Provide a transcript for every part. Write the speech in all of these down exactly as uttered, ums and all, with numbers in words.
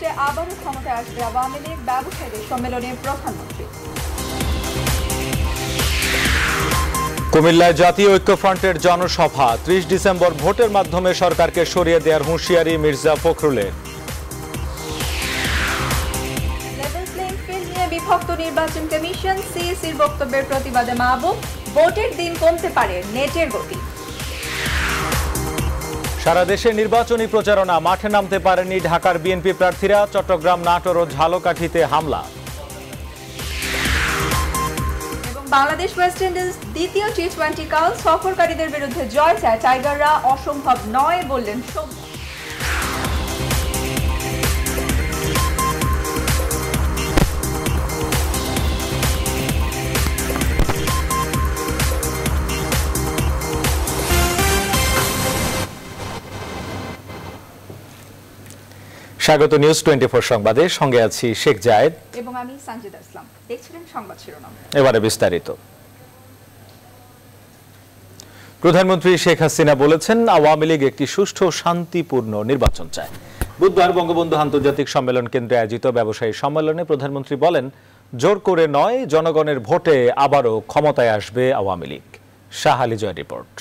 আবারও ক্ষমতায় আসবে আওয়ামী লীগ, ব্যবসায়ীদের সম্মেলনে প্রধানমন্ত্রী। কুমিল্লায় জাতীয় ঐক্যফ্রন্টের জনসভা, ত্রিশ ডিসেম্বর ভোটের মাধ্যমে সরকারকে সরিয়ে দেওয়ার হুঁশিয়ারি মির্জা ফখরুলের। লেভেল প্লেইং ফিল্ড নিয়ে বিভক্ত নির্বাচন কমিশন, সিইসির বক্তব্যের প্রতিবাদে মাহবুব, ভোটের দিন কমতে পারে নেটের গতি। সারা দেশে নির্বাচনী প্রচারণা, মাঠে নামতে পারেনি ঢাকার বিএনপি প্রার্থীরা, চট্টগ্রাম, নাটোর ও ঝালকাঠিতে হামলা। এবং বাংলাদেশ ওয়েস্ট ইন্ডিজ দ্বিতীয় টি টোয়েন্টি কাল, সফরকারীদের বিরুদ্ধে জয় চায় টাইগাররা, অসম্ভব নয় বললেন সৌম্য। স্বাগত নিউজ টোয়েন্টি ফোর সংবাদে, সঙ্গে আছি শেখ জায়েদ এবং আমি সঞ্জিদা ইসলাম। দেখছিলেন সংবাদ শিরোনাম, এবারে বিস্তারিত। প্রধানমন্ত্রী শেখ হাসিনা বলেছেন, আওয়ামী লীগ একটি সুষ্ঠু শান্তিপূর্ণ নির্বাচন চায়। বুধবার বঙ্গবন্ধু আন্তর্জাতিক সম্মেলন কেন্দ্রে আয়োজিত ব্যবসায়ী সম্মেলনে প্রধানমন্ত্রী বলেন, জোর করে নয়, জনগণের ভোটে আবারও ক্ষমতায় আসবে আওয়ামী লীগ। শাহ আলী জয় রিপোর্ট।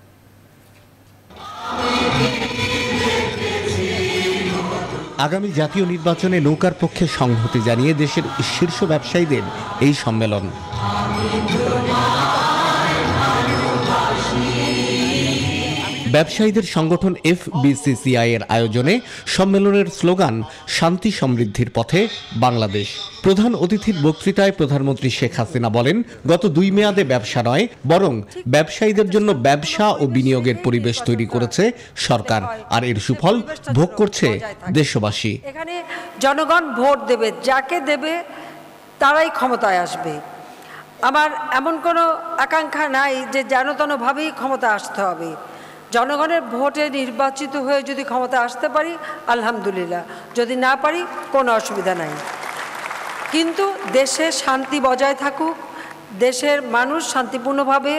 আগামী জাতীয় নির্বাচনে নৌকার পক্ষে সংহতি জানিয়ে দেশের শীর্ষ ব্যবসায়ীদের এই সম্মেলন। ব্যবসায়ীদের সংগঠন এফবিসিসিআই এর আয়োজনে সম্মেলনের স্লোগান শান্তি সমৃদ্ধির পথে বাংলাদেশ। প্রধান অতিথির বক্তৃতায় প্রধানমন্ত্রী শেখ হাসিনা বলেন, গত দুই মেয়াদে ব্যবসা নয়, বরং ব্যবসায়ীদের জন্য ব্যবসা ও বিনিয়োগের পরিবেশ তৈরি করেছে সরকার, আর এর সুফল ভোগ করছে দেশবাসী। এখানে জনগণ ভোট দেবে, যাকে দেবে তারাই ক্ষমতায় আসবে। আমার এমন কোনো আকাঙ্ক্ষা নাই যে যেনতেনভাবেই ক্ষমতা আসতে হবে। জনগণের ভোটে নির্বাচিত হয়ে যদি ক্ষমতা আসতে পারি আলহামদুলিল্লাহ, যদি না পারি কোনো অসুবিধা নাই। কিন্তু দেশে শান্তি বজায় থাকুক, দেশের মানুষ শান্তিপূর্ণভাবে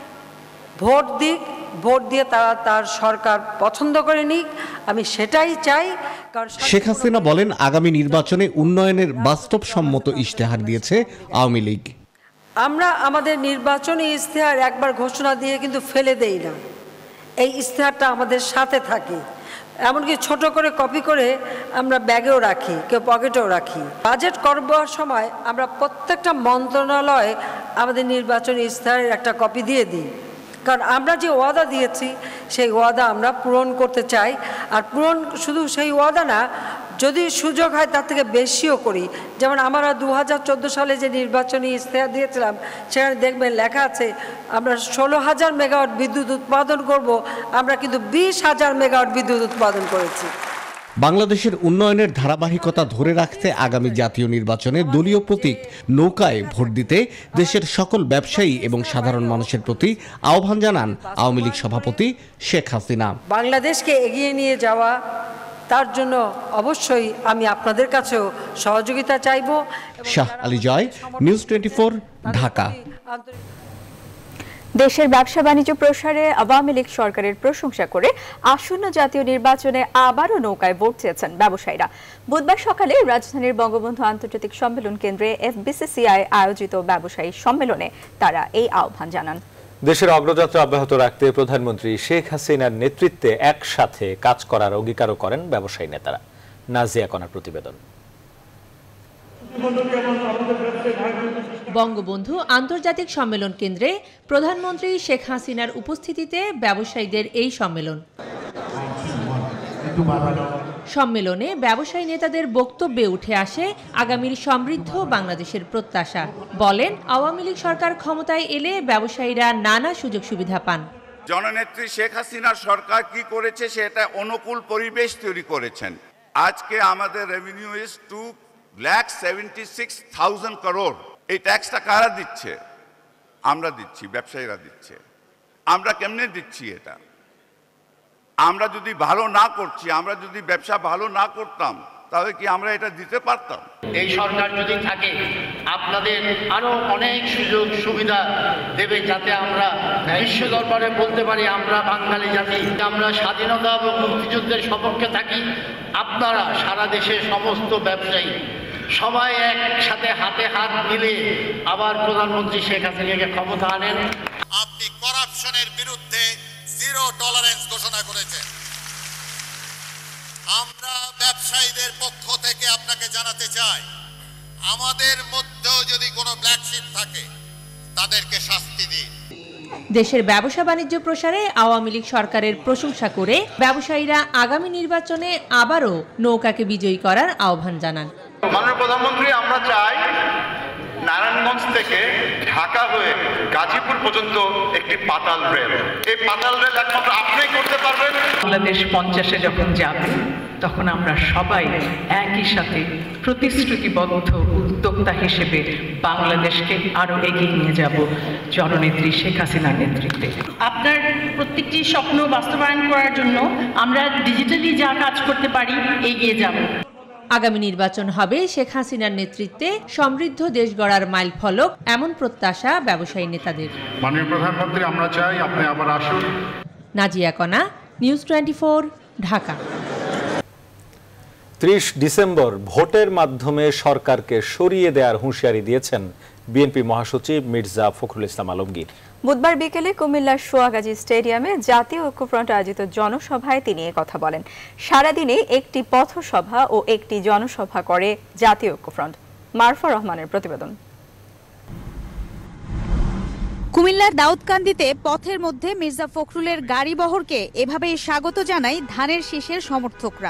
ভোট দিক, ভোট দিয়ে তারা তার সরকার পছন্দ করে নিক, আমি সেটাই চাই। কারণ শেখ হাসিনা বলেন, আগামী নির্বাচনে উন্নয়নের বাস্তবসম্মত ইশতেহার দিয়েছে আওয়ামী লীগ। আমরা আমাদের নির্বাচনী ইশতেহার একবার ঘোষণা দিয়ে কিন্তু ফেলে দেই না, এই ইশতেহারটা আমাদের সাথে থাকে। এমনকি ছোট করে কপি করে আমরা ব্যাগেও রাখি, কেউ পকেটেও রাখি। বাজেট করবার সময় আমরা প্রত্যেকটা মন্ত্রণালয়ে আমাদের নির্বাচনী ইশতেহারের একটা কপি দিয়ে দিই, কারণ আমরা যে ওয়াদা দিয়েছি সেই ওয়াদা আমরা পূরণ করতে চাই। আর পূরণ শুধু সেই ওয়াদা না, যদি সুযোগ হয় তার থেকে বেশিও করি। যেমন আমরা দু হাজার চোদ্দো সালে যে নির্বাচনী ইশতেহার দিয়েছিলাম, সেখানে দেখবেন লেখা আছে আমরা ষোলো হাজার মেগাওয়াট বিদ্যুৎ উৎপাদন করব, আমরা কিন্তু বিশ হাজার মেগাওয়াট বিদ্যুৎ উৎপাদন করেছি। বাংলাদেশের উন্নয়নের ধারাবাহিকতা ধরে রাখতে আগামী জাতীয় নির্বাচনে দলীয় প্রতীক নৌকায় ভোট দিতে দেশের সকল ব্যবসায়ী এবং সাধারণ মানুষের প্রতি আহ্বান জানান আওয়ামী লীগ সভাপতি শেখ হাসিনা। বাংলাদেশকে এগিয়ে নিয়ে যাওয়া, তার জন্য অবশ্যই আমি আপনাদের কাছেও সহযোগিতা চাইব। Shah Ali Joy, news twenty four, Dhaka. দেশের ব্যবসা বাণিজ্য প্রসারে আওয়ামী লীগ সরকারের প্রশংসা করে আসন্ন জাতীয় নির্বাচনে আবারও নৌকায় ভোট চেয়েছেন ব্যবসায়ীরা। বুধবার সকালে রাজধানীর বঙ্গবন্ধু আন্তর্জাতিক সম্মেলন কেন্দ্রে এফবিসিসিআই আয়োজিত ব্যবসায়ী সম্মেলনে তারা এই আহ্বান জানান। দেশের অগ্রযাত্রা অব্যাহত রাখতে প্রধানমন্ত্রী শেখ হাসিনার নেতৃত্বে একসাথে কাজ করার অঙ্গীকারও করেন ব্যবসায়ী নেতারা। নাজিয়া কণার প্রতিবেদন। বঙ্গবন্ধু আন্তর্জাতিক সম্মেলন কেন্দ্রে প্রধানমন্ত্রী শেখ হাসিনার উপস্থিতিতে ব্যবসায়ীদের এই সম্মেলন। সম্মেলনে ব্যবসায়ী নেতাদের বক্তব্যে উঠে আসে আগামীর সমৃদ্ধ বাংলাদেশের প্রত্যাশা। বলেন, আওয়ামী লীগ সরকার ক্ষমতায় এলে ব্যবসায়ীরা নানা সুযোগ সুবিধা পান। জননেত্রী শেখ হাসিনার সরকার কি করেছে, সেটা অনুকূল পরিবেশ তৈরি করেছেন। আজকে আমাদের revenue is two lakh seventy six thousand crore. এই ট্যাক্সটা কারা দিচ্ছে? আমরা দিচ্ছি, ব্যবসায়ীরা দিচ্ছে। আমরা কেমনে দিচ্ছি এটা? আমরা যদি ভালো না করছি, আমরা যদি ব্যবসা ভালো না করতাম, তাহলে কি আমরা এটা দিতে পারতাম? এই সরকার যদি থাকে আপনাদের আরো অনেক সুযোগ সুবিধা দেবে, যাতে আমরা বিশ্ব দরবারে বলতে পারি আমরা বাঙালি জাতি, আমরা স্বাধীনতা এবং মুক্তিযুদ্ধের সপক্ষে থাকি। আপনারা সারা দেশের সমস্ত ব্যবসায়ী সবাই একসাথে হাতে হাত মিলে আবার প্রধানমন্ত্রী শেখ হাসিনাকে ক্ষমতা আনেন। আপনি করাপশনের বিরুদ্ধে জিরো টলারেন্স ঘোষণা করেছেন। আমরা ব্যবসায়ীদের পক্ষ থেকে আপনাকে জানাতে চাই, আমাদের মধ্যেও যদি কোনো ব্ল্যাক শিপ থাকে তাদেরকে শাস্তি দিন। দেশের ব্যবসা বাণিজ্য প্রসারে আওয়ামী লীগ সরকারের প্রশংসা করে ব্যবসায়ীরা আগামী নির্বাচনে আবারও নৌকাকে বিজয়ী করার আহ্বান জানান। মাননীয় প্রধানমন্ত্রী, আমরা চাই নারায়ণগঞ্জ থেকে ঢাকা হয়ে গাজীপুর পর্যন্ত একটি পাতাল রেল, এই পাতাল রেল একমাত্র আপনিই করতে পারবেন। বাংলাদেশ পঞ্চাশে যখন যাবে তখন আমরা সবাই একই সাথে প্রতিশ্রুতিবদ্ধ উদ্যোক্তা হিসেবে বাংলাদেশকে আরো এগিয়ে নিয়ে যাব জননেত্রী শেখ হাসিনার নেতৃত্বে। আপনার প্রত্যেকটি স্বপ্ন বাস্তবায়ন করার জন্য আমরা ডিজিটালি যা কাজ করতে পারি এগিয়ে যাব। আগামী নির্বাচন হবে শেখ হাসিনার নেতৃত্বে সমৃদ্ধ দেশ গড়ার মাইল ফলক, এমন প্রত্যাশা ব্যবসায়ী নেতাদের। মাননীয় প্রধানমন্ত্রী, আমরা চাই আপনি আবার আসুন। নাজিয়া কণা, নিউজ টোয়েন্টি ফোর, ঢাকা। ত্রিশ ডিসেম্বর ভোটের মাধ্যমে সরকারকে সরিয়ে দেওয়ার হুঁশিয়ারি দিয়েছেন বিএনপি মহাসচিব মির্জা ফখরুল ইসলাম আলমগীর। বুধবার বিকেলে কুমিল্লার সোয়াগাজী স্টেডিয়ামে জাতীয় ঐক্যফ্রন্ট আয়োজিত জনসভায় তিনি কথা বলেন। সারাদিনে একটি পথসভা ও একটি জনসভা করে জাতীয় ঐক্যফ্রন্ট। মারফা রহমানের প্রতিবেদন। কুমিল্লার দাউদকান্দিতে পথের মধ্যে মির্জা ফখরুলের গাড়ি বহরকে এভাবেই স্বাগত জানায় ধানের শীষের সমর্থকরা।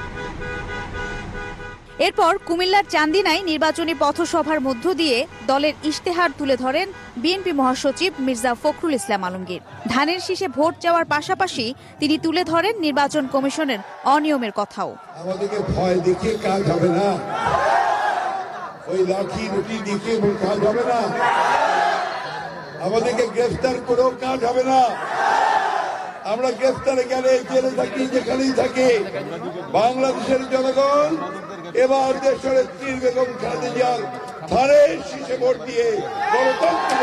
এরপর কুমিল্লার চান্দিনায় নির্বাচনী পথসভার মধ্য দিয়ে দলের ইশতেহার তুলে ধরেন বিএনপি মহাসচিব মির্জা ফখরুল ইসলাম আলমগীর। ধানের শীষে ভোট চাওয়ার পাশাপাশি তিনি তুলে ধরেন নির্বাচন কমিশনের অনিয়মের কথাও। আমাদেরকে ভয় দেখে কাজ হবে না, ওই লাঠি রুটি দেখে কাজ হবে না, আমাদেরকে গ্রেফতার করেও কাজ হবে না। আমরা গ্রেফতারে গেলে জেলে থাকি, যেখানেই থাকি, বাংলাদেশের জনগণ এবার দেশের তীর বেগম খালেদা জিয়ার ধানের শীষে ভোট দিয়ে গণতন্ত্র।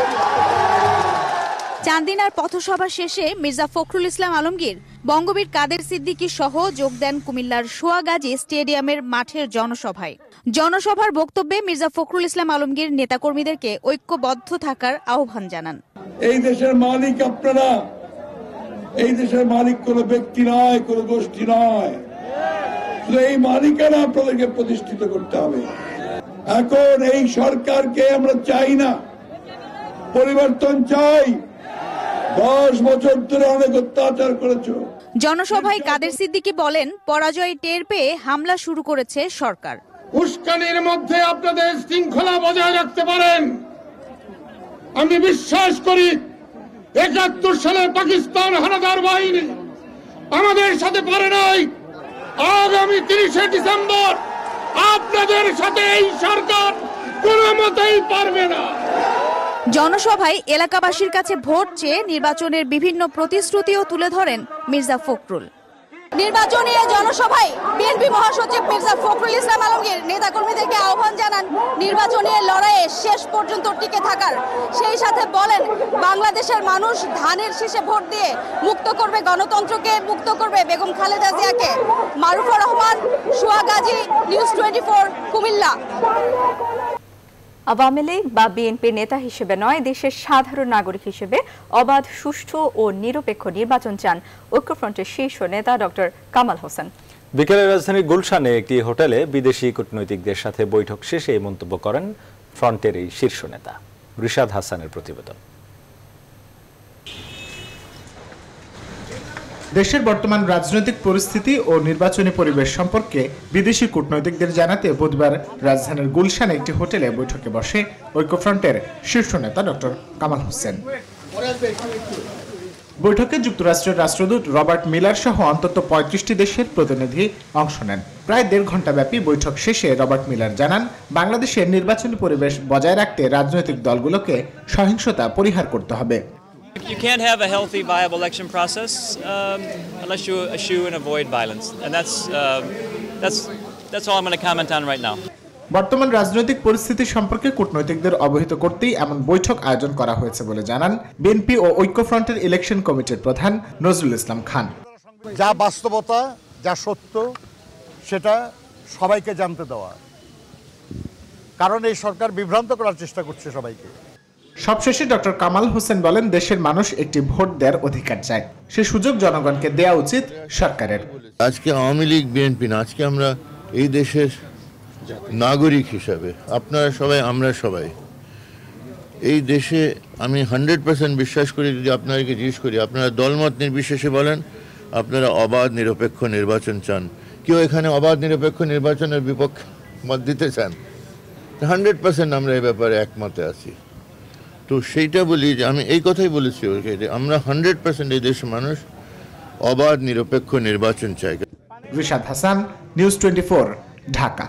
চান্দিনার পথসভা শেষে মির্জা ফখরুল ইসলাম আলমগীর বঙ্গবীর কাদের সিদ্দিকী সহ যোগ দেন কুমিল্লার সোয়াগাজী স্টেডিয়ামের মাঠের জনসভায়। জনসভার বক্তব্যে মির্জা ফখরুল ইসলাম আলমগীর নেতাকর্মীদেরকে ঐক্যবদ্ধ থাকার আহ্বান জানান। এই দেশের মালিক আপনারা, এই দেশের মালিক কোন ব্যক্তি নয়, কোন গোষ্ঠী নয়, এই মালিকানা আপনাদেরকে প্রতিষ্ঠিত করতে হবে। এখন এই সরকারকে আমরা চাই না, পরিবর্তন চাই। দশ বছর ধরে অনেক অত্যাচার করেছ। জনসভায় কাদের সিদ্দিকী বলেন, পরাজয় টের পেয়ে হামলা শুরু করেছে সরকার। উস্কানির মধ্যে আপনাদের শৃঙ্খলা বজায় রাখতে পারেন, আমি বিশ্বাস করি। একাত্তর সালে পাকিস্তান হানাদার বাহিনী আমাদের সাথে পারে নাই, আগামী তিরিশে ডিসেম্বর আপনাদের সাথে এই সরকার কোনো মতেই পারবে না। জনসভায় এলাকাবাসীর কাছে ভোট চেয়ে নির্বাচনের বিভিন্ন প্রতিশ্রুতিও তুলে ধরেন মির্জা ফখরুল। নির্বাচনী জনসভায় বিএনপি মহাসচিব মির্জা ফখরুল ইসলাম আলমগীর নেতাকর্মীদেরকে আহ্বান জানান নির্বাচনী লড়াইয়ে শেষ পর্যন্ত টিকে থাকার। সেই সাথে বলেন, বাংলাদেশের মানুষ ধানের শীষে ভোট দিয়ে মুক্ত করবে গণতন্ত্রকে, মুক্ত করবে বেগম খালেদা জিয়াকে। Marufa Rahman, Suagazi, news twenty four, Comilla. Awami League বা বিএনপির নেতা হিসেবে নয়, দেশের সাধারণ নাগরিক হিসেবে অবাধ, সুষ্ঠু ও নিরপেক্ষ নির্বাচন চান ঐক্যফ্রন্টের শীর্ষ নেতা ডক্টর কামাল হোসেন। বিকেলে রাজধানীর গুলশানে একটি হোটেলে বিদেশি কূটনৈতিকদের সাথে বৈঠক শেষে এই মন্তব্য করেন ফ্রন্টের এই শীর্ষ নেতা। রিশাদ হাসানের প্রতিবেদন। দেশের বর্তমান রাজনৈতিক পরিস্থিতি ও নির্বাচনী পরিবেশ সম্পর্কে বিদেশি কূটনৈতিকদের জানাতে বুধবার রাজধানীর গুলশানে একটি হোটেলে বৈঠকে বসে ঐক্যফ্রন্টের শীর্ষ নেতা ডক্টর কামাল হোসেন। বৈঠকে যুক্তরাষ্ট্রের রাষ্ট্রদূত রবার্ট মিলার সহ অন্তত পঁয়ত্রিশটি দেশের প্রতিনিধি অংশ নেন। প্রায় দেড় ঘন্টা ব্যাপী বৈঠক শেষে রবার্ট মিলার জানান, বাংলাদেশের নির্বাচনী পরিবেশ বজায় রাখতে রাজনৈতিক দলগুলোকে সহিংসতা পরিহার করতে হবে। You can't have a healthy, viable election process um, unless you eschew and avoid violence, and that's um, that's that's all I'm going to comment on right now. বর্তমান রাজনৈতিক পরিস্থিতি সম্পর্কে কূটনৈতিকদের অবহিত করতেই এমন বৈঠক আয়োজন করা হয়েছে বলে জানান বিএনপি ও ঐক্যফ্রন্টের ইলেকশন কমিটির প্রধান নজরুল ইসলাম খান। যা বাস্তবতা, যা সত্য, সেটা সবাইকে জানতে দেওয়া, কারণ এই সরকার বিভ্রান্ত করার চেষ্টা করছে সবাইকে। সবশেষে ডক্টর কামাল হোসেন বলেন, দেশের মানুষ একটি ভোট দেওয়ার অধিকার চায়, সে সুযোগ জনগণকে দেওয়া উচিত সরকারের। আজকে আওয়ামী লীগ বিএনপি না, আজকে আমরা এই দেশের নাগরিক হিসাবে আপনারা সবাই, আমরা সবাই এই দেশে, আমি হান্ড্রেড পার্সেন্ট বিশ্বাস করি, যদি আপনাদেরকে জিজ্ঞেস করি আপনারা দলমত নির্বিশেষে বলেন আপনারা অবাধ নিরপেক্ষ নির্বাচন চান, কেউ এখানে অবাধ নিরপেক্ষ নির্বাচনের বিপক্ষে মত দিতে চান, হান্ড্রেড পার্সেন্ট আমরা এই ব্যাপারে একমতে আছি। তো সেইটা বলি যে আমি এই কথাই বলেছি ওকে, যে আমরা হান্ড্রেড পার্সেন্ট এই দেশের মানুষ অবাধ নিরপেক্ষ নির্বাচন চাই। Rishad Hasan, news twenty four, Dhaka.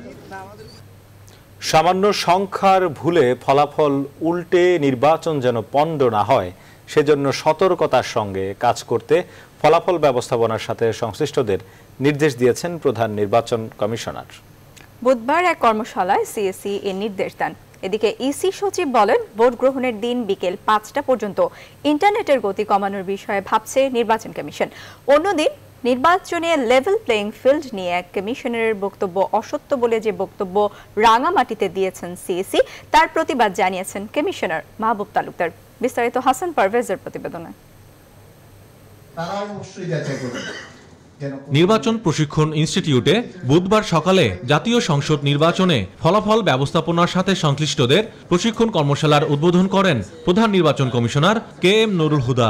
সামান্য সংখ্যার ভুলে ফলাফল উল্টে নির্বাচন যেন পণ্ড না হয়, সেজন্য সতর্কতার সঙ্গে কাজ করতে ফলাফল ব্যবস্থাপনার সাথে সংশ্লিষ্টদের নির্দেশ দিয়েছেন প্রধান নির্বাচন কমিশনার। বুধবার এক কর্মশালায় সিএসি এর নির্দেশ দেন। এদিকে ইসি সচিব বলেন, ভোট গ্রহণের দিন বিকেল পাঁচটা পর্যন্ত ইন্টারনেটের গতি কমানোর বিষয়ে ভাবছে নির্বাচন কমিশন। অন্যদিন নির্বাচনে লেভেল প্লেইং ফিল্ড নিয়ে এক কমিশনারের বক্তব্য অসত্য বলে যে বক্তব্য রাঙামাটিতে দিয়েছেন সিএসি, তার প্রতিবাদ জানিয়েছেন কমিশনার মাহবুব তালুকদার। বিস্তারিত হাসান পারভেজের প্রতিবেদনে। নির্বাচন প্রশিক্ষণ ইনস্টিটিউটে বুধবার সকালে জাতীয় সংসদ নির্বাচনে ফলাফল ব্যবস্থাপনার সাথে সংশ্লিষ্টদের প্রশিক্ষণ কর্মশালার উদ্বোধন করেন প্রধান নির্বাচন commissioner K M Nurul Huda.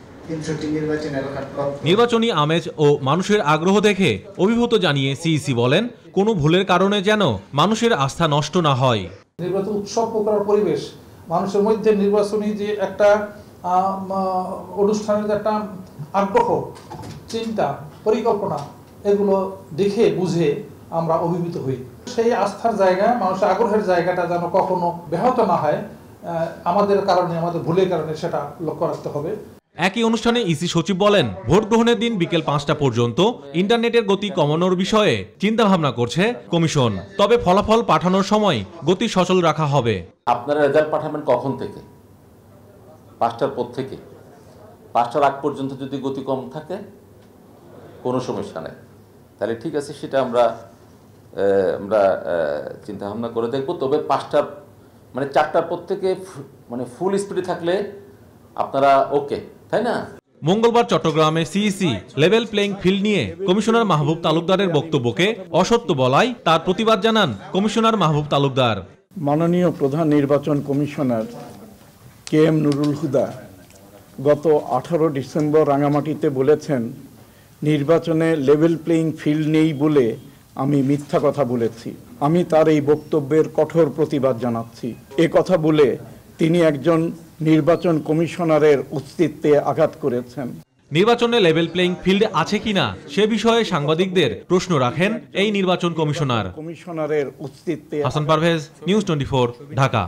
নির্বাচনী আমেজ ও মানুষের আগ্রহ দেখে অভিভূত জানিয়ে সিইসি বলেন, কোনো ভুলের কারণে যেন মানুষের আস্থা নষ্ট না হয়। নির্বাচন উৎসব প্রকার পরিবেশ, মানুষের মধ্যে নির্বাচনী যে একটা অনুষ্ঠানের যে একটা আগ্রহ, চিন্তা, পরিকল্পনা, এগুলো দেখে বুঝে আমরা অভিভূত হই। সেই আস্থার জায়গা, মানুষের আগ্রহের জায়গাটা যেন কখনো ব্যাহত না হয়, আমাদের কারণে, আমাদের ভুলের কারণে সেটা লক্ষ্য রাখতে হবে। একই অনুষ্ঠানে ইসি সচিব বলেন, ভোট গ্রহণের দিন বিকেল পাঁচটা পর্যন্ত ইন্টারনেটের গতি কমানোর বিষয়ে চিন্তা ভাবনা করছে কমিশন, তবে ফলাফল পাঠানোর সময় গতি সচল রাখা হবে। আপনারা রেজাল্ট পাঠাবেন কখন থেকে? পাঁচটার পর থেকে। পাঁচটার আগ পর্যন্ত যদি গতি কম থাকে কোনো সমস্যা নেই, তাহলে ঠিক আছে, সেটা আমরা আমরা চিন্তা ভাবনা করে দেখব। তবে পাঁচটা মানে চারটার পর থেকে মানে ফুল স্পিডে থাকলে আপনারা ওকে, তাই না? মঙ্গলবার চট্টগ্রামে সিইসি লেভেল প্লেইং ফিল্ড নিয়ে কমিশনার মাহবুব তালুকদারের বক্তব্যকে অসত্য বলায় তার প্রতিবাদ জানান কমিশনার মাহবুব তালুকদার। মাননীয় প্রধান নির্বাচন commissioner K M Nurul Huda গত আঠারো ডিসেম্বর রাঙামাটিতে বলেছেন, নির্বাচনে লেভেল প্লেইং ফিল্ড নেই বলে আমি মিথ্যা কথা বলেছি। আমি তার এই বক্তব্যের কঠোর প্রতিবাদ জানাচ্ছি। এ কথা বলে তিনি একজন নির্বাচন কমিশনারের অস্তিত্বে আঘাত করেছেন। নির্বাচনে লেভেল প্লেইং ফিল্ড আছে কিনা সে বিষয়ে সাংবাদিকদের প্রশ্ন রাখেন এই নির্বাচন কমিশনার। কমিশনারের অস্তিত্বে Hasan Parvez, news twenty four, Dhaka.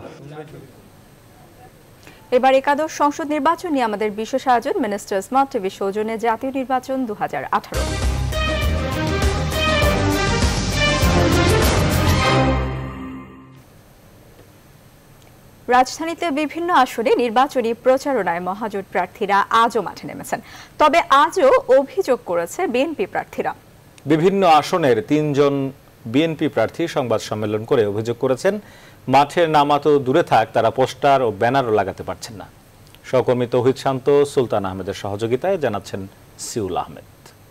এবার একাদশ সংসদ নির্বাচন নিয়ে আমাদের বিশেষ আয়োজন মিনিস্টার স্মার্ট টিভি সৌজন্যে জাতীয় নির্বাচন দু হাজার আঠারো। রাজধানীতে বিভিন্ন আসনে নির্বাচনী প্রচারণায় মহাজোট প্রার্থীরা আজও মাঠে নেমেছেন, তবে আজও অভিযোগ করেছে বিএনপি প্রার্থীরা। বিভিন্ন আসনের তিনজন বিএনপি প্রার্থী সংবাদ সম্মেলন করে অভিযোগ করেছেন, মাঠের নামা তো দূরে থাক, তারা পোস্টার ও ব্যানারও লাগাতে পারছেন না। সহকর্মী তৌহিদ শান্ত, সুলতান আহমেদের সহযোগিতায় জানাচ্ছেন সিউল আহমেদ।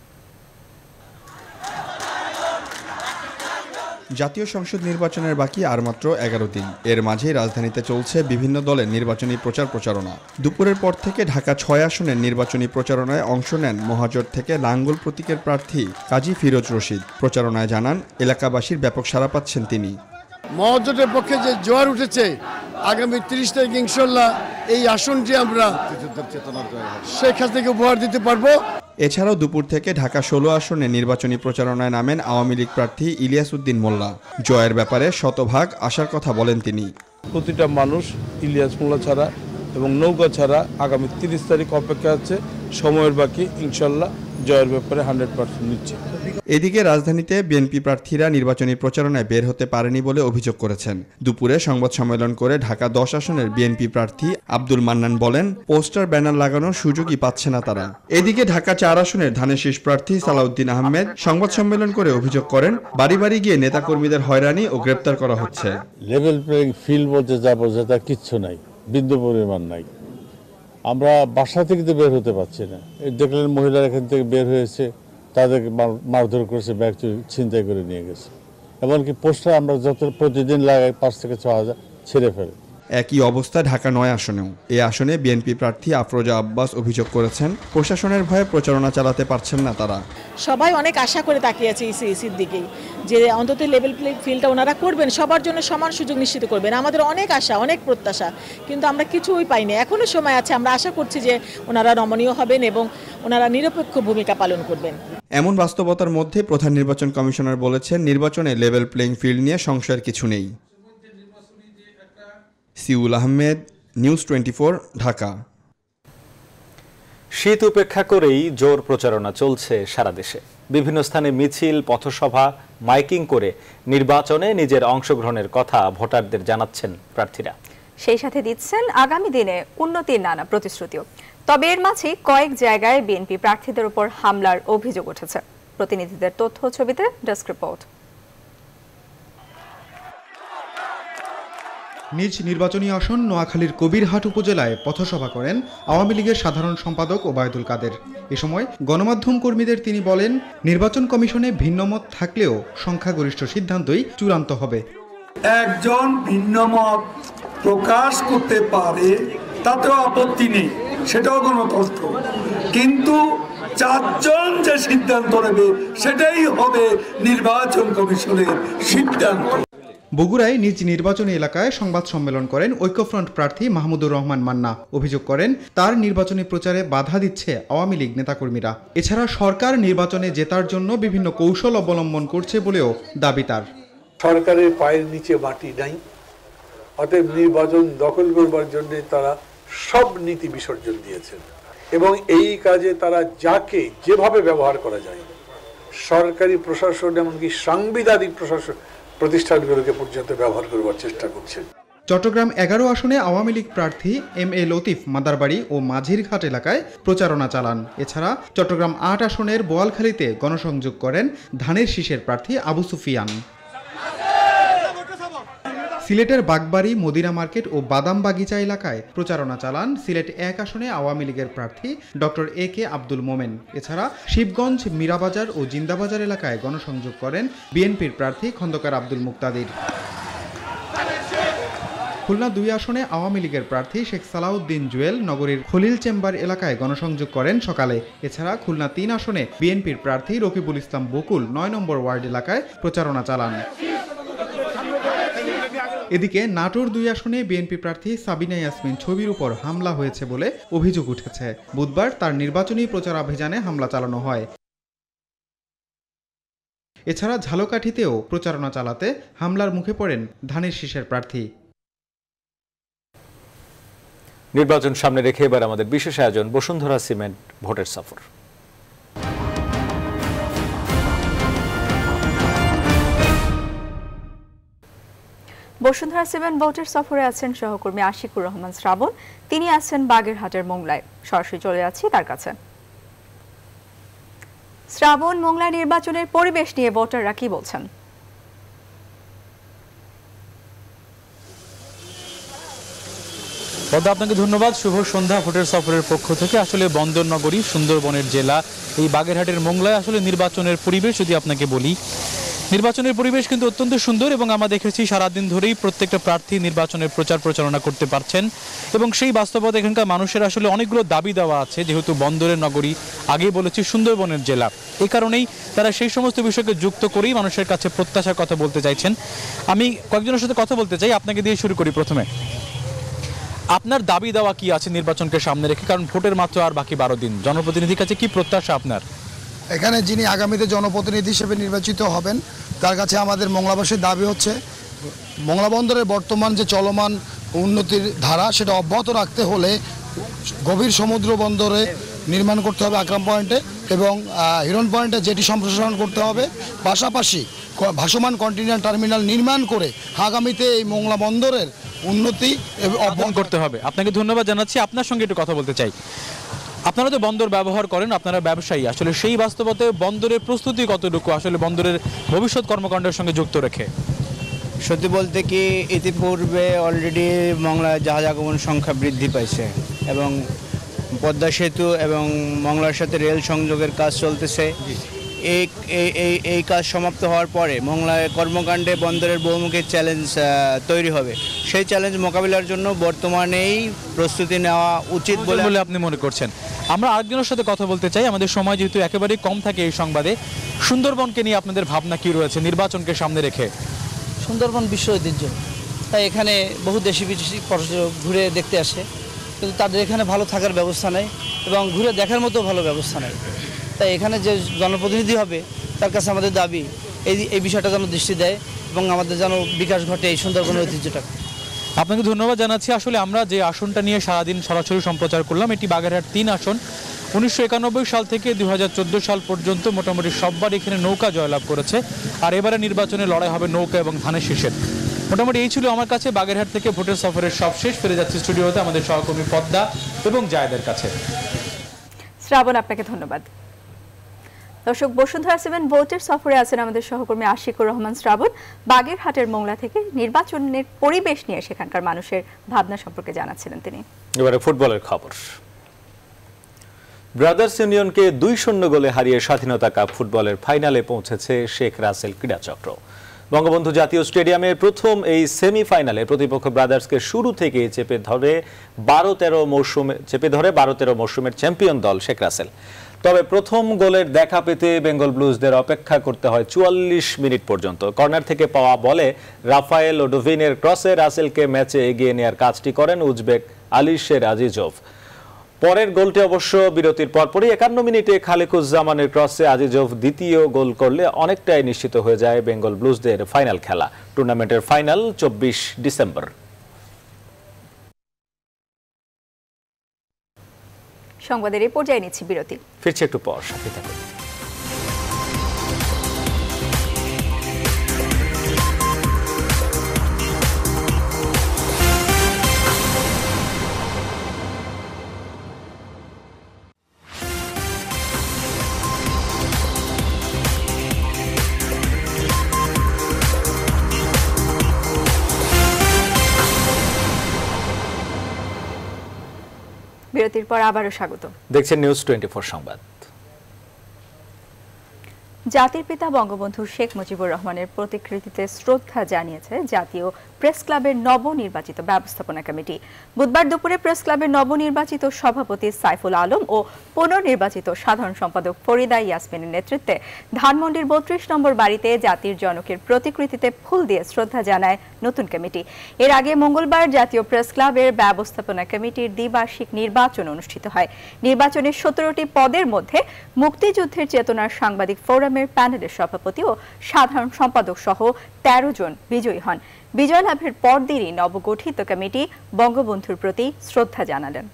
জাতীয় সংসদ নির্বাচনের বাকি আর মাত্র এগারো দিন। এর মাঝে রাজধানীতে চলছে বিভিন্ন দলের নির্বাচনী প্রচার প্রচারণা। দুপুরের পর থেকে ঢাকা ছয় আসনের নির্বাচনী প্রচারণায় অংশ নেন মহাজোট থেকে লাঙ্গল প্রতীকের প্রার্থী কাজী ফিরোজ রশিদ। প্রচারণায় জানান, এলাকাবাসীর ব্যাপক সাড়া পাচ্ছেন তিনি। মহাজোটের পক্ষে যে জোয়ার উঠেছে, আগামী তিরিশ তারিখ ইনশাল্লাহ এই আসনটি আমরা শেখ হাসিনাকে উপহার দিতে পারবো। এছাড়াও দুপুর থেকে ঢাকা ষোলো আসনে নির্বাচনী প্রচারণায় নামেন আওয়ামী লীগ প্রার্থী ইলিয়াস উদ্দিন মোল্লা। জয়ের ব্যাপারে শতভাগ আশার কথা বলেন তিনি। প্রতিটা মানুষ ইলিয়াস মোল্লা ছাড়া এবং নৌকা ছাড়া আগামী তিরিশ তারিখ অপেক্ষা আছে, সময়ের বাকি ইনশাল্লাহ জয়ের ব্যাপারে হান্ড্রেড পার্সেন্ট নিচ্ছে। এদিকে রাজধানীতে বিএনপি প্রার্থীরা নির্বাচনী প্রচারণায় বের হতে পারেনি বলে অভিযোগ করেছেন। দুপুরে সংবাদ সম্মেলন করে ঢাকা দশ আসনের বিএনপি প্রার্থী আব্দুল মান্নান বলেন, পোস্টার ব্যানার লাগানোর সুযোগই পাচ্ছে না তারা। এদিকে ঢাকা চার আসনের ধানের শীষ প্রার্থী সালাউদ্দিন আহমেদ সংবাদ সম্মেলন করে অভিযোগ করেন, বাড়ি বাড়ি গিয়ে নেতাকর্মীদের হয়রানি ও গ্রেপ্তার করা হচ্ছে। লেভেল প্লেইং ফিল্ড বলতে যা বোঝা তা কিচ্ছু নাই, বিন্দু পরিমাণ নাই। আমরা বাসা থেকে তো বের হতে পারছি না। দেখলেন মহিলারা এখান থেকে বের হয়েছে, তাদেরকে মারধর করেছে, ব্যাগ ছিনতাই করে নিয়ে গেছে। এমনকি পোস্টার আমরা যত প্রতিদিন লাগাই পাঁচ থেকে ছ হাজার ছেড়ে ফেলে। একই অবস্থা ঢাকা নয় আসনেও। এই আসনে বিএনপি প্রার্থী আফরোজা আব্বাস অভিযোগ করেছেন, প্রশাসনের ভয়ে প্রচারণা চালাতে পারছেন না তারা। সবাই অনেক আশা করে তাকিয়ে আছে ইসির দিকেই, যে অন্তত লেভেল প্লে ফিল্ডটা ওনারা করবেন, সবার জন্য সমান সুযোগ নিশ্চিত করবেন। আমাদের অনেক আশা, অনেক প্রত্যাশা, কিন্তু আমরা কিছুই পাইনি। এখনো সময় আছে, আমরা আশা করছি যে ওনারা নমনীয় হবেন এবং ওনারা নিরপেক্ষ ভূমিকা পালন করবেন। এমন বাস্তবতার মধ্যে প্রধান নির্বাচন কমিশনার বলেছেন, নির্বাচনে লেভেল প্লেইং ফিল্ড নিয়ে সংশয়ের কিছু নেই। Siul Ahmed, news twenty four, Dhaka. শীত উপেক্ষা করেই জোর প্রচারণা চলছে সারা দেশে। বিভিন্ন স্থানে মিছিল, পথসভা, মাইকিং করে নির্বাচনে নিজের অংশগ্রহণের কথা ভোটারদের জানাচ্ছেন প্রার্থীরা। সেই সাথে দিচ্ছেন আগামী দিনে উন্নতির নানা প্রতিশ্রুতিও। তবে এর মাঝে কয়েক জায়গায় বিএনপি প্রার্থীদের উপর হামলার অভিযোগ উঠেছে। প্রতিনিধিদের তথ্য ছবিতে ডেস্ক রিপোর্ট। নিজ নির্বাচনী আসন নোয়াখালীর কবিরহাট উপজেলায় পথসভা করেন আওয়ামী লীগের সাধারণ সম্পাদক ওবায়দুল কাদের। এ সময় গণমাধ্যম কর্মীদের তিনি বলেন, নির্বাচন কমিশনে ভিন্নমত থাকলেও সংখ্যাগরিষ্ঠ সিদ্ধান্তই চূড়ান্ত হবে। একজন ভিন্নমত প্রকাশ করতে পারে, তাতেও আপত্তি নেই, সেটাও গণতন্ত্র, কিন্তু চারজন যে সিদ্ধান্ত নেবে সেটাই হবে নির্বাচন কমিশনের সিদ্ধান্ত। বগুড়ায় নিজ নির্বাচনী এলাকায় সংবাদ সম্মেলন করেন ঐক্যফ্রন্ট প্রার্থী মাহমুদুর রহমান মান্না। অভিযোগ করেন, তার নির্বাচনী প্রচারে বাধা দিচ্ছে আওয়ামী লীগ নেতাকর্মীরা। এছাড়া সরকার নির্বাচনে জেতার জন্য বিভিন্ন কৌশল অবলম্বন করছে বলেও দাবি তার। সরকারের পায়ের নিচে মাটি নাই, অতএব নির্বাচন দখল করবার জন্য তারা সব নীতি বিসর্জন দিয়েছেন এবং এই কাজে তারা যাকে যেভাবে ব্যবহার করা যায়, সরকারি প্রশাসন এমনকি সাংবিধানিক প্রশাসন প্রতিষ্ঠানগুলোকে পর্যন্ত ব্যবহার করবার চেষ্টা করছেন। চট্টগ্রাম এগারো আসনে আওয়ামী লীগ প্রার্থী এম এ লতিফ মাদারবাড়ি ও মাঝিরঘাট এলাকায় প্রচারণা চালান। এছাড়া চট্টগ্রাম আট আসনের বোয়ালখালীতে গণসংযোগ করেন ধানের শীষের প্রার্থী আবু সুফিয়ান। সিলেটের বাগবাড়ি, মদিনা মার্কেট ও বাদাম বাগিচা এলাকায় প্রচারণা চালান সিলেট এক আসনে আওয়ামী লীগের প্রার্থী ডক্টর এ কে আব্দুল মোমেন। এছাড়া শিবগঞ্জ, মীরাবাজার ও জিন্দাবাজার এলাকায় গণসংযোগ করেন বিএনপির প্রার্থী খন্দকার আব্দুল মুক্তাদির। খুলনা দুই আসনে আওয়ামী লীগের প্রার্থী শেখ সালাউদ্দিন জুয়েল নগরীর খলিল চেম্বার এলাকায় গণসংযোগ করেন সকালে। এছাড়া খুলনা তিন আসনে বিএনপির প্রার্থী রকিবুল ইসলাম বকুল নয় নম্বর ওয়ার্ড এলাকায় প্রচারণা চালান। এদিকে নাটোর দুই আসনে বিএনপি প্রার্থী সাবিনা ইয়াসমিন ছবির উপর হামলা হয়েছে বলে অভিযোগ উঠেছে। বুধবার তার নির্বাচনী প্রচারাভিযানে হামলা চালানো হয়। এছাড়া ঝালকাঠিতেও প্রচারণা চালাতে হামলার মুখে পড়েন ধানের শীষের প্রার্থী। নির্বাচন সামনে রেখে এবার আমাদের বিশেষ আয়োজন বসুন্ধরা সিমেন্ট ভোটের সফর। বসুন্ধরা সিমেন্ট ভোটের সফরে আছেন সহকর্মী আশিকুর রহমান শ্রাবণ। তিনি আছেন বাগেরহাটের মোংলায়। সরাসরি চলে যাচ্ছি তার কাছে। শ্রাবণ, মোংলা নির্বাচনের পরিবেশ নিয়ে ভোটাররা কি বলছেন? আপনাকে ধন্যবাদ। শুভ সন্ধ্যা। ভোটের সফরের পক্ষ থেকে আসলে বন্দর নগরী, সুন্দরবনের জেলা এই বাগেরহাটের মোংলায় আসলে নির্বাচনের পরিবেশ যদি আপনাকে বলি, নির্বাচনের পরিবেশ কিন্তু অত্যন্ত সুন্দর এবং আমরা দেখেছি সারাদিন ধরেই প্রত্যেকটা প্রার্থী নির্বাচনের প্রচার প্রচারণা করতে পারছেন এবং সেই বাস্তবতা এখানকার মানুষের আসলে অনেকগুলো দাবি দেওয়া আছে। যেহেতু বন্দরের নগরী, আগেই বলেছি সুন্দরবনের জেলা, এই কারণেই তারা সেই সমস্ত বিষয়কে যুক্ত করেই মানুষের কাছে প্রত্যাশার কথা বলতে চাইছেন। আমি কয়েকজনের সাথে কথা বলতে চাই, আপনাকে দিয়ে শুরু করি। প্রথমে আপনার দাবি দেওয়া কি আছে নির্বাচনকে সামনে রেখে, কারণ ভোটের মাত্র আর বাকি বারো দিন, জনপ্রতিনিধির কাছে কি প্রত্যাশা আপনার? এখানে যিনি আগামীতে জনপ্রতিনিধি হিসেবে নির্বাচিত হবেন তার কাছে আমাদের মোংলাবাসীর দাবি হচ্ছে মোংলা বন্দরের বর্তমান যে চলমান উন্নতির ধারা সেটা অব্যাহত রাখতে হলে গভীর সমুদ্র বন্দরে নির্মাণ করতে হবে আকরাম পয়েন্টে, এবং হিরন পয়েন্টে জেটি সম্প্রসারণ করতে হবে। পাশাপাশি ভাসমান কন্টেইনার টার্মিনাল নির্মাণ করে আগামীতে এই মোংলা বন্দরের উন্নতি অর্জন করতে হবে। আপনাকে ধন্যবাদ জানাচ্ছি। আপনার সঙ্গে একটু কথা বলতে চাই। আপনারা তো বন্দর ব্যবহার করেন, আপনারা ব্যবসায়ী, আসলে সেই বাস্তবতায় বন্দরের প্রস্তুতি কতটুকু আসলে বন্দরের ভবিষ্যৎ কর্মকাণ্ডের সঙ্গে যুক্ত রেখে? সত্যি বলতে কি ইতিপূর্বে অলরেডি মংলায় জাহাজ আগমন সংখ্যা বৃদ্ধি পাইছে এবং পদ্মা সেতু এবং মংলার সাথে রেল সংযোগের কাজ চলতেছে। এই এই এই কাজ সমাপ্ত হওয়ার পরে মংলায় কর্মকাণ্ডে বন্দরের বহুমুখী চ্যালেঞ্জ তৈরি হবে। সেই চ্যালেঞ্জ মোকাবিলার জন্য বর্তমানেই প্রস্তুতি নেওয়া উচিত বলে বলে আপনি মনে করছেন? আমরা আরেকজনের সাথে কথা বলতে চাই। আমাদের সময় যেহেতু একেবারেই কম থাকে এই সংবাদে, সুন্দরবনকে নিয়ে আপনাদের ভাবনা কি রয়েছে নির্বাচনকে সামনে রেখে? সুন্দরবন বিশ্ব ঐতিহ্য, তাই এখানে বহু দেশি বিদেশি পর্যটক ঘুরে দেখতে আসে, কিন্তু তাদের এখানে ভালো থাকার ব্যবস্থা নেই এবং ঘুরে দেখার মতো ভালো ব্যবস্থা নেই। তাই এখানে যে জনপ্রতিনিধি হবে তার কাছে আমাদের দাবি এই এই বিষয়টা যেন দৃষ্টি দেয় এবং আমাদের যেন বিকাশ ঘটে এই সুন্দরবনের ঐতিহ্যটা। আপনাকে ধন্যবাদ জানাচ্ছি। আসলে আমরা যে আসনটা নিয়ে সারাদিন সরাসরি সম্প্রচার করলাম, এটি বাগেরহাট তিন আসন। উনিশশো একানব্বই সাল থেকে দুই হাজার চোদ্দো সাল পর্যন্ত মোটামুটি সববার এখানে নৌকা জয়লাভ করেছে, আর এবারে নির্বাচনে লড়াই হবে নৌকা এবং ধানের শীষের। মোটামুটি এই ছিল আমার কাছে বাগেরহাট থেকে ভোটের সফরের সব শেষ। ফিরে যাচ্ছি স্টুডিওতে আমাদের সহকর্মী পদ্মা এবং জায়েদের কাছে। শ্রাবণ, আপনাকে ধন্যবাদ। দর্শক, বসুন্ধরা সেভেন ভোটের সফরে আছেন আমাদের সহকর্মী আশিকুর রহমান শ্রাবণ। বাগেরহাটের মোংলা থেকে নির্বাচনের পরিবেশ নিয়ে সেখানকার মানুষের ভাবনা সম্পর্কে জানাচ্ছিলেন তিনি। এবারে ফুটবলের খবর। ব্রাদার্স ইউনিয়নকে দুই শূন্য গোলে হারিয়ে স্বাধীনতা কাপ ফুটবলের ফাইনালে পৌঁছেছে শেখ রাসেল ক্রীড়াচক্র। বঙ্গবন্ধু জাতীয় স্টেডিয়ামে প্রথম এই সেমিফাইনালে প্রতিপক্ষ ব্রাদার্সকে শুরু থেকে চেপে ধরে বারো তেরো মৌসুমে চেপে ধরে বারো তেরো মৌসুমের চ্যাম্পিয়ন দল শেখ রাসেল। তবে প্রথম গোলের দেখা পেতে বেঙ্গল ব্লুজদের অপেক্ষা করতে হয় চুয়াল্লিশ মিনিট পর্যন্ত। কর্নার থেকে পাওয়া বলে রাফায়েল ওডোভিনের ক্রসে রাসেলকে ম্যাচে এগিয়ে নেওয়ার কাজটি করেন উজবেক আলিশের আজিজোভ। পরের গোলটি অবশ্য বিরতির পরপরই একান্ন মিনিটে খালিকুজ্জামানের ক্রসে আজিজোভ দ্বিতীয় গোল করলে অনেকটাই নিশ্চিত হয়ে যায় বেঙ্গল ব্লুজদের ফাইনাল খেলা। টুর্নামেন্টের ফাইনাল চব্বিশ ডিসেম্বর। সংবাদের এই পর্যায়ে নিচ্ছি বিরতি, ফিরছি একটু পর, সাথে থাকুন। বিরতির পর আবারও স্বাগত। দেখছেন নিউজ টোয়েন্টি ফোর সংবাদ। জাতির পিতা বঙ্গবন্ধু শেখ মুজিবুর রহমানের প্রতিকৃতিতে শ্রদ্ধা জানিয়েছে জাতীয় প্রেস ক্লাবের নবনির্বাচিত ব্যবস্থাপনা কমিটি। বুধবার দুপুরে প্রেস ক্লাবের নবনির্বাচিত সভাপতি সাইফুল আলম ও পুনর্নির্বাচিত সাধারণ সম্পাদক ফরিদা ইয়াসমিনের নেতৃত্বে ধানমন্ডির বত্রিশ নম্বর বাড়িতে জাতির জনকের প্রতিকৃতিতে ফুল দিয়ে শ্রদ্ধা জানায় নতুন কমিটি। এর আগে মঙ্গলবার জাতীয় প্রেস ক্লাবের ব্যবস্থাপনা কমিটির দ্বিবার্ষিক নির্বাচন অনুষ্ঠিত হয়। নির্বাচনে সতেরোটি পদের মধ্যে মুক্তিযুদ্ধের চেতনার সাংবাদিক ফোরামের প্যানেলের সভাপতি ও সাধারণ সম্পাদক সহ তেরো জন বিজয়ী হন। বিজয় লাভের পরদিনই নবগঠিত কমিটি বঙ্গবন্ধুর প্রতি শ্রদ্ধা জানালেন।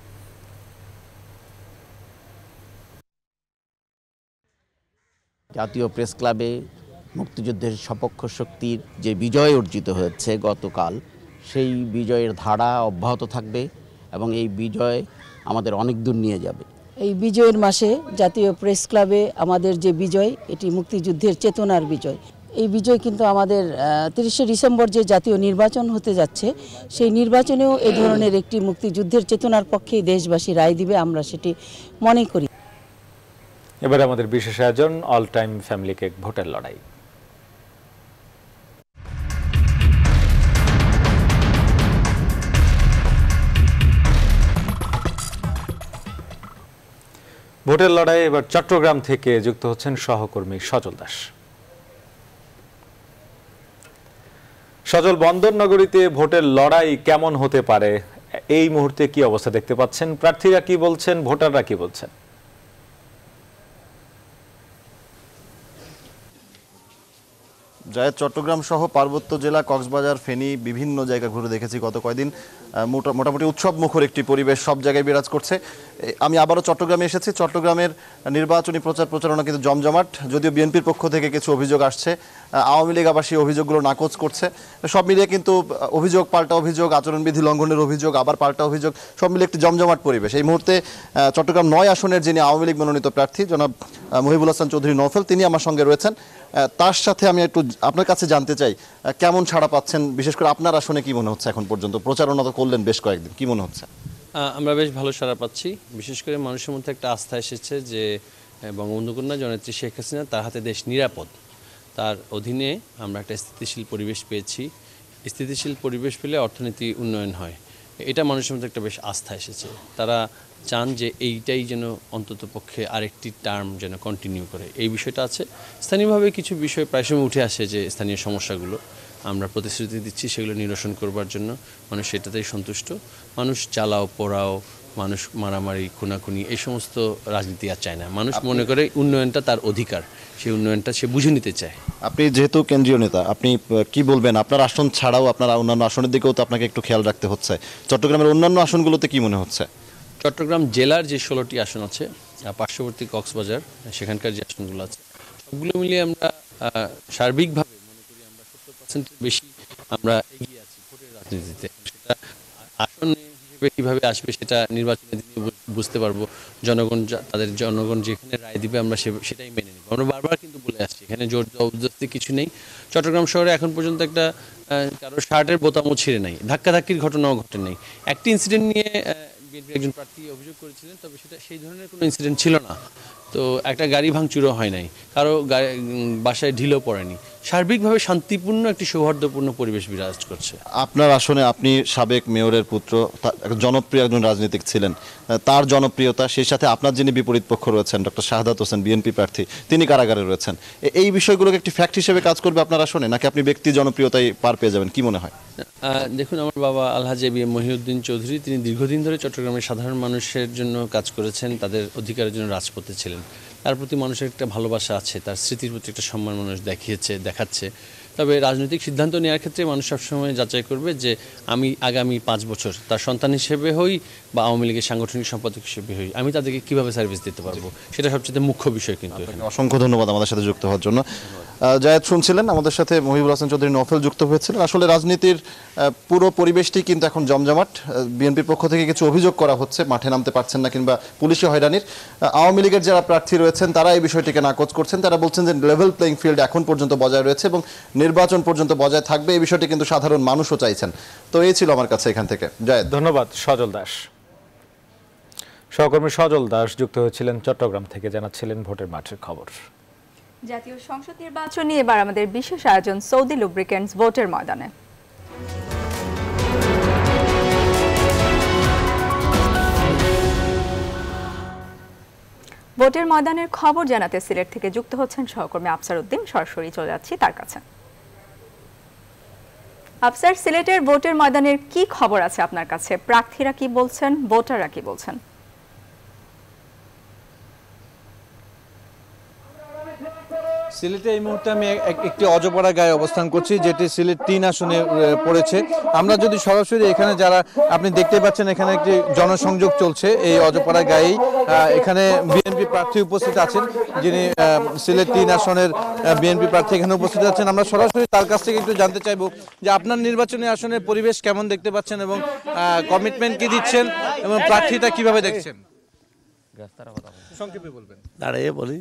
জাতীয় প্রেস ক্লাবে মুক্তিযুদ্ধের সপক্ষ শক্তির যে বিজয় অর্জিত হয়েছে গতকাল, সেই বিজয়ের ধারা অব্যাহত থাকবে এবং এই বিজয় আমাদের অনেক দূর নিয়ে যাবে। এই বিজয়ের মাসে জাতীয় প্রেস ক্লাবে আমাদের যে বিজয়, এটি মুক্তিযুদ্ধের চেতনার বিজয়। এই বিজয় কিন্তু আমাদের তিরিশে ডিসেম্বর যে জাতীয় নির্বাচন হতে যাচ্ছে, সেই নির্বাচনেও এই ধরনের একটি মুক্তিযুদ্ধের চেতনার পক্ষে দেশবাসী রায় দিবে, আমরা সেটি মনে করি। এবার আমাদের বিশেষ আয়োজন অল টাইম ফ্যামিলি কেক ভোটের লড়াই। ভোটের লড়াই এবার চট্টগ্রাম থেকে যুক্ত হচ্ছেন সহকর্মী সজল দাস। সজল, বন্দর নগরীতে ভোটের লড়াই কেমন হতে পারে, এই মুহূর্তে কি অবস্থা দেখতে পাচ্ছেন? প্রার্থীরা কি বলছেন, ভোটাররা কি বলছেন? জায়েদ, চট্টগ্রাম সহ পার্বত্য জেলা কক্সবাজার, ফেনী বিভিন্ন জায়গা ঘুরে দেখেছি গত কয়েকদিন। মোটামুটি উৎসব মুখর একটি পরিবেশ সব জায়গায় বিরাজ করছে। আমি আবারও চট্টগ্রামে এসেছি। চট্টগ্রামের নির্বাচনী প্রচার প্রচারণা কিন্তু জমজমাট, যদিও বিএনপির পক্ষ থেকে কিছু অভিযোগ আসছে, আওয়ামী লীগ আবার সেই অভিযোগগুলো নাকচ করছে। সব মিলিয়ে কিন্তু অভিযোগ পাল্টা অভিযোগ, আচরণবিধি লঙ্ঘনের অভিযোগ, আবার পাল্টা অভিযোগ, সব মিলিয়ে একটি জমজমাট পরিবেশ। এই মুহূর্তে চট্টগ্রাম নয় আসনের যিনি আওয়ামী লীগ মনোনীত প্রার্থী জনাব মহিবুল হাসান চৌধুরী নওফেল, তিনি আমার সঙ্গে রয়েছেন। তার সাথে আমি একটু আপনার কাছে জানতে চাই, কেমন সাড়া পাচ্ছেন, বিশেষ করে আপনার আসনে কি মনে হচ্ছে এখন পর্যন্ত? প্রচারণা তো করলেন বেশ কয়েকদিন, কি মনে হচ্ছে? আমরা বেশ ভালো সাড়া পাচ্ছি। বিশেষ করে মানুষের মধ্যে একটা আস্থা এসেছে যে বঙ্গবন্ধু কন্যা জননেত্রী শেখ হাসিনা, তার হাতে দেশ নিরাপদ, তার অধীনে আমরা একটা স্থিতিশীল পরিবেশ পেয়েছি। স্থিতিশীল পরিবেশ পেলে অর্থনীতি উন্নয়ন হয়, এটা মানুষের মধ্যে একটা বেশ আস্থা এসেছে। তারা চান যে এইটাই যেন অন্তত পক্ষে আরেকটি টার্ম যেন কন্টিনিউ করে, এই বিষয়টা আছে। স্থানীয়ভাবে কিছু বিষয় প্রায় সময় উঠে আসে, যে স্থানীয় সমস্যাগুলো আমরা প্রতিশ্রুতি দিচ্ছি সেগুলো নিরসন করবার জন্য, মানুষ সেটাতেই সন্তুষ্ট। মানুষ জ্বালাও পোড়াও, মানুষ মারামারি খুনাখুনি এই সমস্ত রাজনীতি আর চায় না। মানুষ মনে করে উন্নয়নটা তার অধিকার, সেই উন্নয়নটা সে বুঝে নিতে চায়। আপনি যেহেতু কেন্দ্রীয় নেতা, আপনি কি বলবেন? আপনার আসন ছাড়াও আপনার অন্যান্য আসনের দিকেও তো আপনাকে একটু খেয়াল রাখতে হচ্ছে। চট্টগ্রামের অন্যান্য আসনগুলোতে কি মনে হচ্ছে? চট্টগ্রাম জেলার যে ষোলোটি আসন আছে, পার্শ্ববর্তী কক্সবাজার, সেখানকার যে আসনগুলো আছে, সবগুলো মিলিয়ে আমরা সার্বিকভাবে মনে করি আমরা সত্তর পার্সেন্টের বেশি আমরা এগিয়ে আছি ভোটের রাজনীতিতে। সেটা আসন হিসেবে কীভাবে আসবে সেটা নির্বাচনের দিনে বুঝতে পারবো। জনগণ তাদের জনগণ যেখানে রায় দিবে আমরা সেটাই মেনে নিব। আমরা বারবার কিন্তু বলে আসছি এখানে জোর জবরদস্তি কিছু নেই। চট্টগ্রাম শহরে এখন পর্যন্ত একটা কারো শার্টের বোতামও ছিঁড়ে নাই, ধাক্কাধাক্কির ঘটনাও ঘটে নাই। একটি ইনসিডেন্ট নিয়ে বিএনপির একজন প্রার্থী অভিযোগ করেছিলেন, তবে সেটা সেই ধরনের কোনো ইনসিডেন্ট ছিল না। তো একটা গাড়ি ভাঙচুরও হয় নাই, কারো বাসায় ঢিলও পড়েনি। সার্বিকভাবে শান্তিপূর্ণ একটি সৌহার্দ্যপূর্ণ পরিবেশ বিরাজ করছে। আপনার আসনে আপনি সাবেক মেয়রের পুত্র, জনপ্রিয় একজন রাজনীতিক ছিলেন, তার জনপ্রিয়তা, সেই সাথে আপনার যিনি বিপরীত পক্ষ রয়েছেন ডক্টর শাহাদাত হোসেন বিএনপি প্রার্থী, তিনি কারাগারে রয়েছেন। এই বিষয়গুলোকে একটি ফ্যাক্ট হিসেবে কাজ করবে আপনার আসনে, নাকি আপনি ব্যক্তি জনপ্রিয়তায় পার পেয়ে যাবেন, কি মনে হয়? দেখুন, আমার বাবা Alhaj A B M Mohiuddin Chowdhury, তিনি দীর্ঘদিন ধরে চট্টগ্রামের সাধারণ মানুষের জন্য কাজ করেছেন, তাদের অধিকারের জন্য রাজপথে ছিলেন। তার প্রতি মানুষের একটা ভালোবাসা আছে, তার স্মৃতির প্রতি একটা সম্মান মানুষ দেখিয়েছে, দেখাচ্ছে। তবে রাজনৈতিক সিদ্ধান্ত নেওয়ার ক্ষেত্রে মানুষ সবসময় যাচাই করবে যে আমি আগামী পাঁচ বছর তার সন্তান হিসেবে হই বা আওয়ামী লীগের সাংগঠনিক সম্পাদক হিসেবে হই, আমি তাদেরকে কীভাবে সার্ভিস দিতে পারবো, সেটা সবচেয়ে মুখ্য বিষয়। কিন্তু অসংখ্য ধন্যবাদ আমাদের সাথে যুক্ত হওয়ার জন্য। জায়েদ শুনছিলেন, আমাদের সাথে মহিবুল হাসান চৌধুরী নওফেল যুক্ত হয়েছিলেন। আসলে রাজনীতির পুরো পরিবেশটি কিন্তু এখন জমজমাট। বিএনপির পক্ষ থেকে কিছু অভিযোগ করা হচ্ছে, মাঠে নামতে পারছেন না কিংবা পুলিশি হয়রানির। আওয়ামী লীগের যারা প্রার্থী রয়েছেন তারা এই বিষয়টিকে নাকচ করছেন। তারা বলছেন যে লেভেল প্লেইং ফিল্ড এখন পর্যন্ত বজায় রয়েছে এবং নির্বাচন পর্যন্ত বজায় থাকবে, এই বিষয়টি কিন্তু সাধারণ মানুষও চাইছেন। তো এই ছিল আমার কাছে এখান থেকে। জায়েদ, ধন্যবাদ। সজল দাস, সহকর্মী সজল দাস যুক্ত হয়েছিলেন চট্টগ্রাম থেকে, জানাচ্ছিলেন ভোটের মাঠের খবর। জাতীয় সংসদ নির্বাচনে এবার আমাদের বিশেষ আয়োজন সৌদি লুব্রিকেন্টস ভোটের ময়দানে। ভোটের ময়দানের খবর জানাতে সিলেট থেকে যুক্ত হচ্ছেন সহকর্মী আফসার উদ্দিন। সরাসরি চলে যাচ্ছি তার কাছে। আফসার, সিলেটের ভোটের ময়দানের কি খবর আছে আপনার কাছে? প্রার্থীরা কি বলছেন, ভোটাররা কি বলছেন? সিলেটে এই মুহূর্তে আমি একটি অজপাড়া গায়ে অবস্থান করছি, যেটি সিলেট তিন আসনে পড়েছে। আমরা যদি সরাসরি এখানে যারা আপনি দেখতে পাচ্ছেন, এখানে একটি জনসংযোগ চলছে এই অজপাড়া গায়েই। এখানে বিএনপি প্রার্থী উপস্থিত আছেন, যিনি সিলেট তিন আসনের বিএনপি প্রার্থী এখানে উপস্থিত আছেন। আমরা সরাসরি তার কাছ থেকে একটু জানতে চাইবো যে আপনার নির্বাচনী আসনের পরিবেশ কেমন দেখতে পাচ্ছেন এবং কমিটমেন্ট কি দিচ্ছেন এবং প্রার্থীটা কিভাবে দেখছেন, সংক্ষেপে বলবেন। দাঁড়িয়ে বলি।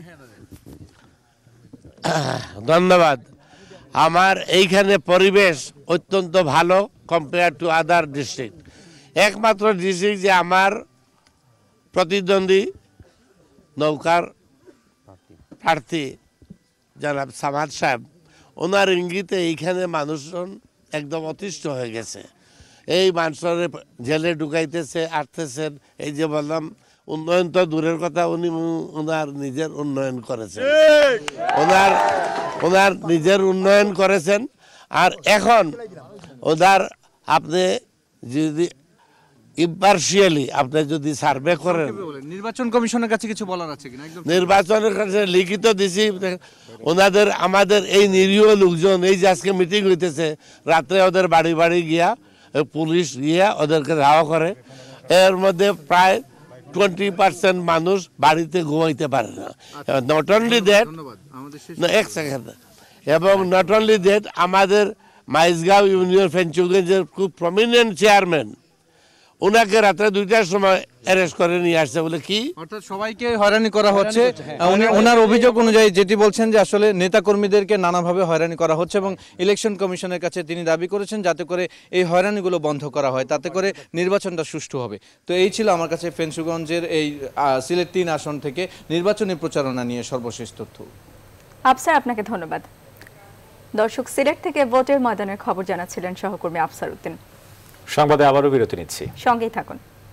ধন্যবাদ। আমার এইখানে পরিবেশ অত্যন্ত ভালো কম্পেয়ার টু আদার ডিস্ট্রিক্ট। একমাত্র ডিস্ট্রিক্ট যে আমার প্রতিদ্বন্দ্বী নৌকার প্রার্থী জনাব সামাদ সাহেব, ওনার ইঙ্গিতে এইখানে মানুষজন একদম অতিষ্ঠ হয়ে গেছে। এই মানুষের জেলে ঢুকাইতেছে, আসতেছেন। এই যে বললাম উন্নয়ন তো দূরের কথা, উনি ওনার নিজের উন্নয়ন করেছেন, ওনার ওনার নিজের উন্নয়ন করেছেন। আর এখন ওনার আপনি যদি ইম্পার্শিয়ালি আপনি যদি সার্ভে করেন, নির্বাচন কমিশনের কাছে কিছু বলার আছে কিনা? একদম নির্বাচনের কাছে লিখিত দিছি ওনাদের, আমাদের এই নিরীহ লোকজন এই যে আজকে মিটিং হইতেছে, রাত্রে ওদের বাড়ি বাড়ি গিয়া পুলিশ গিয়া ওদেরকে ধাওয়া করে। এর মধ্যে প্রায় টোয়েন্টি পার্সেন্ট মানুষ বাড়িতে ঘুমাইতে পারে না। নট অনলি দ্যাট, এক সেকেন্ড, এবং নট অনলি দ্যাট, আমাদের মাইজগাঁও ইউনিয়ন ফেঞ্চুগঞ্জের খুব প্রমিনেন্ট চেয়ারম্যান, ওনাকে রাত্রে দুইটার সময় অ্যারেস্ট করে নিয়ে আসছে। বলে কি, অর্থাৎ সবাইকে হয়রানি করা হচ্ছে। উনি ওনার অভিযোগ অনুযায়ী যেটি বলছেন যে আসলে নেতাকর্মীদেরকে নানাভাবে হয়রানি করা হচ্ছে এবং ইলেকশন কমিশনের কাছে তিনি দাবি করেছেন যাতে করে এই হয়রানিগুলো বন্ধ করা হয়, তাতে করে নির্বাচনটা সুষ্ঠু হবে। তো এই ছিল আমার কাছে ফেঞ্চুগঞ্জের এই সিলেট তিন আসন থেকে নির্বাচনী প্রচারণা নিয়ে সর্বশেষ তথ্য। আফসার, আপনাকে ধন্যবাদ। দর্শক, সিলেট থেকে ভোটের ময়দানের খবর জানাচ্ছিলেন সহকর্মী আফসার উদ্দিন। সংবাদে আবারও বিরতি নিচ্ছি, সঙ্গেই থাকুন।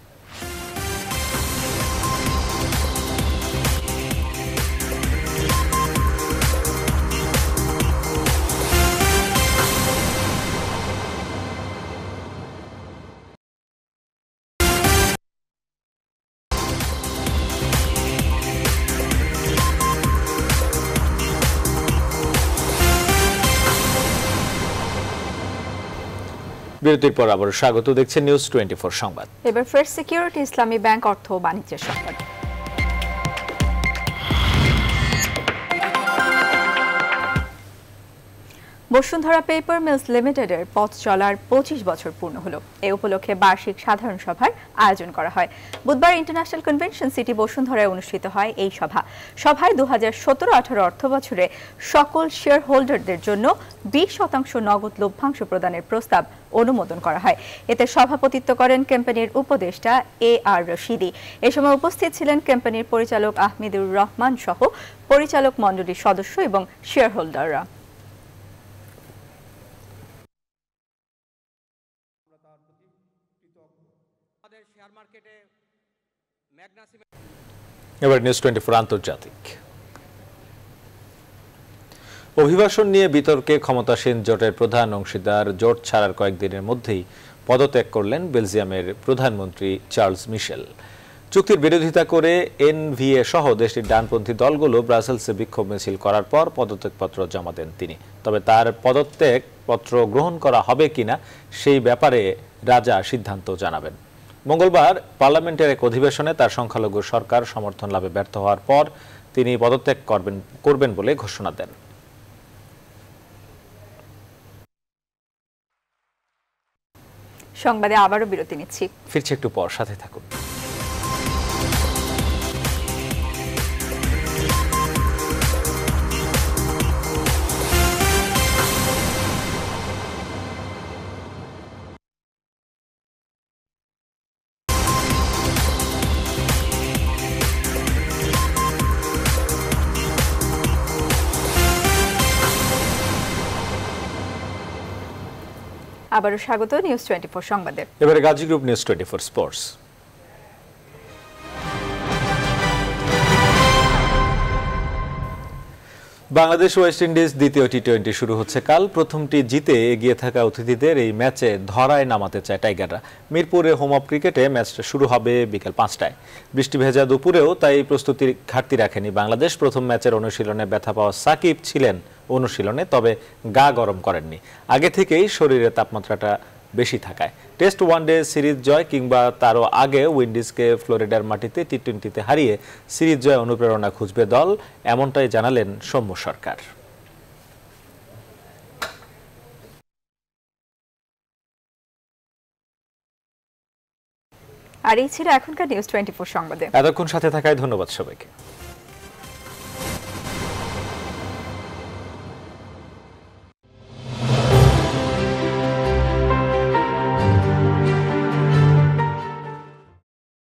বিরতির পর আবার স্বাগত, দেখছেন নিউজ টোয়েন্টি ফোর সংবাদ। এবার ফার্স্ট সিকিউরিটি ইসলামী ব্যাংক অর্থ ও বাণিজ্যের সংবাদ। বসুন্ধরা পেপার মিলস লিমিটেডের পথ চলার পঁচিশ বছর পূর্ণ হলো। এ উপলক্ষে বার্ষিক সাধারণ সভার আয়োজন করা হয়। বুধবার ইন্টারন্যাশনাল কনভেনশন সিটি বসুন্ধরায় অনুষ্ঠিত হয় এই সভা। সভায় দু হাজার সতেরো আঠারো অর্থ বছরে সকল শেয়ার হোল্ডারদের জন্য বিশ শতাংশ নগদ লভ্যাংশ প্রদানের প্রস্তাব অনুমোদন করা হয়। এতে সভাপতিত্ব করেন কোম্পানির উপদেষ্টা এ আর রশিদি। এ সময় উপস্থিত ছিলেন কোম্পানির পরিচালক আহমেদুর রহমান সহ পরিচালক মণ্ডলীর সদস্য এবং শেয়ার হোল্ডাররা। এবার নিউজ টোয়েন্টি ফোর আন্তর্জাতিক। অভিবাসন নিয়ে বিতর্কে ক্ষমতাসীন জোটের প্রধান অংশীদার জোট ছাড়ার কয়েকদিনের মধ্যেই পদত্যাগ করলেন বেলজিয়ামের প্রধানমন্ত্রী চার্লস মিশেল। চুক্তির বিরোধিতা করে এনভিএ সহ দেশটির ডানপন্থী দলগুলো ব্রাসেলসে বিক্ষোভ মিছিল করার পর পদত্যাগপত্র জমা দেন তিনি। তবে তার পদত্যাগপত্র গ্রহণ করা হবে কিনা সেই ব্যাপারে রাজা সিদ্ধান্ত জানাবেন। মঙ্গলবার পার্লামেন্টের এক অধিবেশনে তার সংখ্যালঘু সরকার সমর্থন লাভে ব্যর্থ হওয়ার পর তিনি পদত্যাগ করবেন করবেন বলে ঘোষণা দেন। সংবাদে আবারও বিরতি নিচ্ছি, ফিরছে একটু পর, সাথে থাকুন। আবারও স্বাগত নিউজ টোয়েন্টি ফোর সংবাদে। এবারে Gazi group news twenty four sports. Bangladesh West Indies দ্বিতীয় টি টোয়েন্টি শুরু হচ্ছে কাল। প্রথমটি জিতে এগিয়ে থাকা অতিথিদের এই ম্যাচে ধরায় নামাতে চায় টাইগাররা। মিরপুরে হোম অফ ক্রিকেটে ম্যাচটা শুরু হবে বিকেল পাঁচটায়। বৃষ্টি ভেজা দুপুরেও তাই প্রস্তুতির ঘাটতি রাখেনি বাংলাদেশ। প্রথম ম্যাচের অনুশীলনে ব্যথা পাওয়া সাকিব ছিলেন অনুশীলনে, তবে গা গরম করেননি। আগে থেকেই শরীরে তাপমাত্রাটা বেশি থাকায় টেস্ট ওয়ানডে সিরিজ জয় কিংবা তারও আগে উইন্ডিজকে ফ্লোরিডার মাটিতে টি টোয়েন্টিতে হারিয়ে সিরিজ জয় অনুপ্রেরণা খুঁজবে দল, এমনটাই জানালেন সৌম্য সরকার। আর এই ছিল এখনকার নিউজ টোয়েন্টি ফোর সংবাদে। এতক্ষণ সাথে থাকায় ধন্যবাদ সবাইকে।